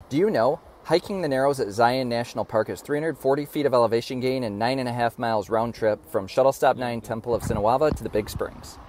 Do you know? Hiking the Narrows at Zion National Park is 340 feet of elevation gain and 9.5 miles round trip from Shuttle Stop 9 Temple of Sinawava to the Big Springs.